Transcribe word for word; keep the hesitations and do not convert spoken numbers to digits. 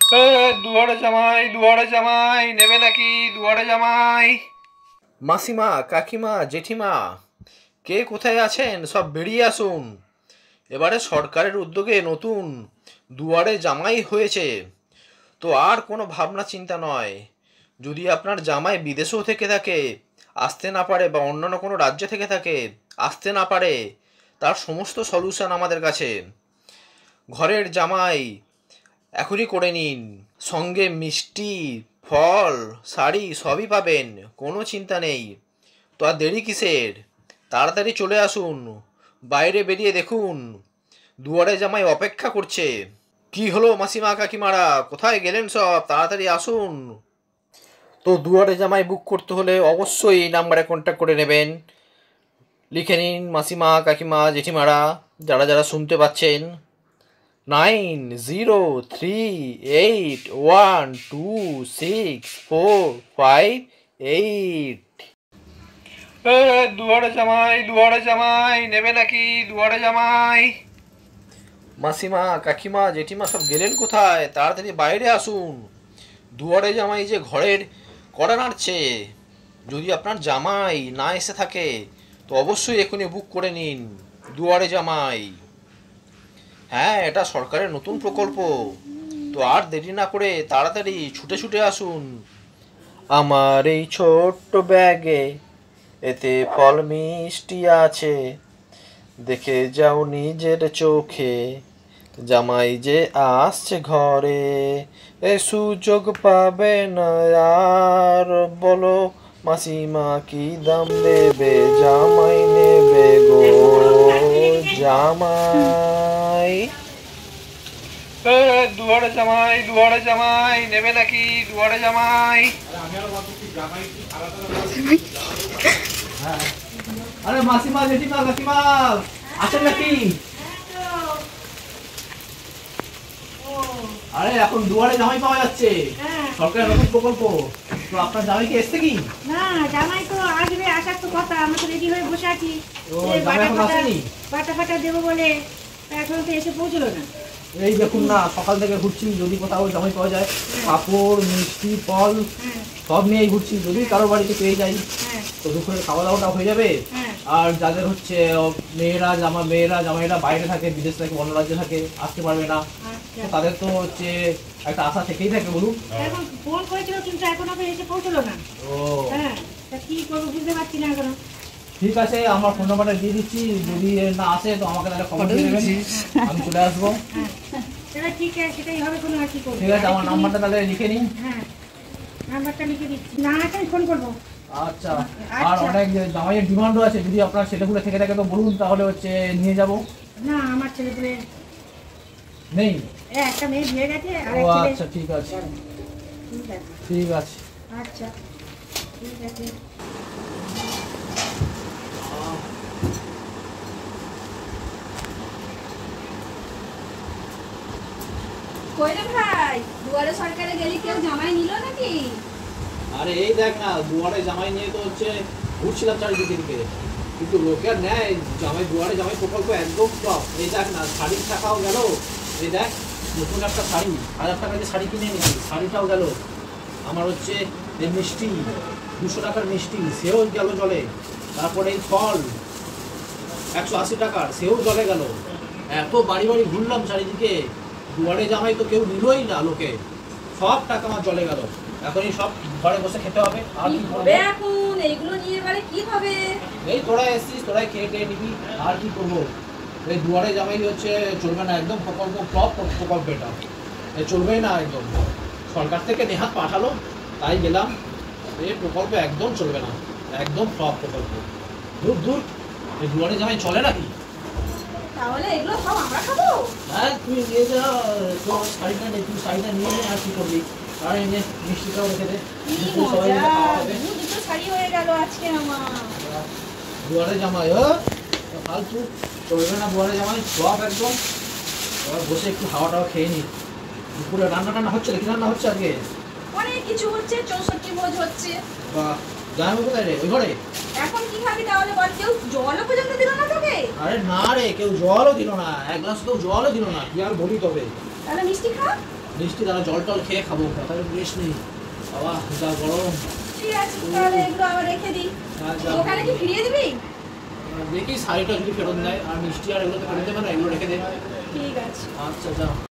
দুয়ারে জামাই, দুয়ারে জামাই নেবে নাকি? দুয়ারে জামাই। মাসিমা, কাকিমা, জেঠিমা, কে কোথায় আছেন সব বেরিয়ে আসুন। এবারে সরকারের উদ্যোগে নতুন দুয়ারে জামাই হয়েছে, তো আর কোনো ভাবনা চিন্তা নয়। যদি আপনার জামাই বিদেশেও থেকে থাকে, আসতে না পারে, বা অন্যান্য কোনো রাজ্য থেকে থাকে, আসতে না পারে, তার সমস্ত সলিউশন আমাদের কাছে। ঘরের জামাই এখনই করে নিন, সঙ্গে মিষ্টি, ফল, শাড়ি সবই পাবেন, কোনো চিন্তা নেই। তো আর দেরি কিসের? তাড়াতাড়ি চলে আসুন, বাইরে বেরিয়ে দেখুন দুয়ারে জামাই অপেক্ষা করছে। কি হলো মাসিমা, কাকিমারা, কোথায় গেলেন সব? তাড়াতাড়ি আসুন। তো দুয়ারে জামাই বুক করতে হলে অবশ্যই এই নাম্বারে কন্ট্যাক্ট করে নেবেন। লিখে নিন মাসিমা, কাকিমা, জেঠিমারা, যারা যারা শুনতে পাচ্ছেন, nine zero three eight one two six four five eight. দুয়ারে জামাই, দুয়ারে জামাই নেবে নাকি? দুয়ারে জামাই। মাসিমা, কাকিমা, জেঠিমা সব গেলেন কোথায়? তাড়াতাড়ি বাইরে আসুন। দুয়ারে জামাই যে ঘরের কড়া নাড়ছে। যদি আপনার জামাই না এসে থাকে, তো অবশ্যই এখনই বুক করে নিন দুয়ারে জামাই। হ্যাঁ, এটা সরকারের নতুন প্রকল্প, তো আর দেরি না করে তাড়াতাড়ি ছুটে ছুটে আসুন। আমার এই ছোট্ট ব্যাগে এতে ফল মিষ্টি আছে, দেখে যাও নিজের চোখে, জামাই যে আসছে ঘরে, এ সুযোগ পাবে না আর, বলো মাসিমা কি দাম দেবে, জামাই নেবে গো জামাই। দুয়ারে জামাই, দুয়ারে জামাই নেবে নাকি? দুয়ারে জামাই। আরে মাসিমা, জেঠিমা, কাকিমা আছেন নাকি? আরে এখন দুয়ারে জামাই পাওয়া যাচ্ছে, সরকারের নতুন প্রকল্প। তো আপনার জামাই কি এসছে কি? না, জামাই তো আসবে, আসার তো কথা। আমরা তো রেডি হয়ে বসে আছি, বাটা ফাটা দেবো বলে, এখন তো এসে পৌঁছলো না। এই দেখুন না, সকাল থেকে ঘুরছি, যদি কোথাও জামাই পাওয়া যায়, কাপড়, মিষ্টি, ফল সব নিয়েই ঘুরছি, যদি কারো বাড়িতে পেয়ে যাই তো দুপুরে খাওয়া দাওয়াটা হয়ে যাবে। আর যাদের হচ্ছে মেয়েরা জামা মেয়েরা জামাইরা বাইরে থাকে, বিদেশ থাকে, অন্য রাজ্যে থাকে, আসতে পারবে না, তাদের তো হচ্ছে একটা আশা থেকেই থাকে। বলুন, এখন ফোন করেছিল কিন্তু এখনো তো এসে পৌঁছলো না। ও হ্যাঁ, তা কি করবো বুঝতে পারছি না এখনো। ঠিক আছে, আমার ফোন নাম্বারটা দিয়ে দিচ্ছি, যদি না আসে তো আমাকে তাহলে খবর দিয়ে দেবেন, আমি চলে আসবো। হ্যাঁ ঠিক আছে, সেটাই হবে। কোনো আর কি করবো। ঠিক আছে, আমার নাম্বারটা তাহলে লিখে নিন। হ্যাঁ, নাম্বারটা লিখে দিচ্ছি, না আসে ফোন করবো। আচ্ছা, আর অনেক জামাইয়ের ডিমান্ডও আছে, যদি আপনার ছেলেপুলে থেকে থাকে তো বলুন, তাহলে হচ্ছে নিয়ে যাব। না, আমার ছেলেপুলে নেই, একটা মেয়ে বিয়ে গেছে। ও আচ্ছা, ঠিক আছে ঠিক আছে আচ্ছা ঠিক আছে। কইরে ভাই, দুয়ারে সরকারে গেলি কেউ জামাই নিল নাকি? আরে এই দেখ না, দুয়ারে জামাই নিয়ে তো হচ্ছে ঘুরছিলাম চারিদিকে দিকে, কিন্তু লোকের নেয় জামাই, দুয়ারে জামাই প্রকল্প একদম টপ। এই দেখ না, শাড়ির টাকাও গেল, এই দেখ নতুন একটা শাড়ি, হাজার টাকা দিয়ে শাড়ি কিনে নিয়েছি, শাড়িটাও গেল। আমার হচ্ছে এই মিষ্টি, দুশো টাকার মিষ্টি, সেও গেল জলে। তারপরে এই ফল একশো আশি টাকার, সেও জলে গেল। এত বাড়ি বাড়ি ঘুরলাম চারিদিকে, দুয়ারে জামাই তো কেউ নিলই না, লোকে সব টাকা আমার চলে গেল। এখন এই সব ঘরে বসে খেতে হবে। আর কি হবে এখন? এইগুলো নিয়ে এবারে কি হবে? এই তোরা এসছিস, তোরাই খেয়ে টেয়ে নিবি, আর কি করবো। এই দুয়ারে জামাই হচ্ছে চলবে না, একদম প্রকল্প টপ প্রকল্প, এটা এই চলবেই না একদম। সরকার থেকে নেহাত পাঠালো, তাই গেলাম। এই প্রকল্প একদম চলবে না, একদম টপ প্রকল্প। দূর দূর, এই দুয়ারে জামাই চলে নাকি? তাহলে এগুলো সব আমরা খাবো? হ্যাঁ, তুই নিয়ে যা, তোর শাড়িটা নেই, তুই শাড়িটা নিয়ে নে, আর কি করবি। আর এই যে মিষ্টিটাও রেখে দে, দুটো শাড়ি হয়ে গেল আজকে আমার। দুয়ারে জামাই ও ফালতু চলবে না, দুয়ারে জামাই সব একদম। এবার বসে একটু হাওয়া টাওয়া খেয়ে নি। দুপুরে রান্না টান্না হচ্ছে, কি রান্না হচ্ছে আজকে? অনেক কিছু হচ্ছে, চৌষট্টি ভোজ হচ্ছে। বাহ, জামাই কোথায় রে? ওই ঘরে। এখন কি খাবি তাহলে বল? কেউ জলও পর্যন্ত দিল না তোকে? আরে না রে, কেউ জলও দিল না, এক গ্লাস কেউ জলও দিল না, কি আর বলি। তবে তাহলে মিষ্টি খা। মিষ্টি দানা জল টল খেয়ে খাবো, তাহলে রেস্ট নেই বাবা, যা গরম। ঠিক আছে, তাহলে এগুলো আবার রেখে দিই। হ্যাঁ, যা। ওখানে কি ফিরিয়ে দিবি? দেখি শাড়িটা যদি ফেরত দেয়, আর মিষ্টি আর এগুলো তো ফেরত দেবে না, এগুলো রেখে দে। ঠিক আছে। আচ্ছা যা।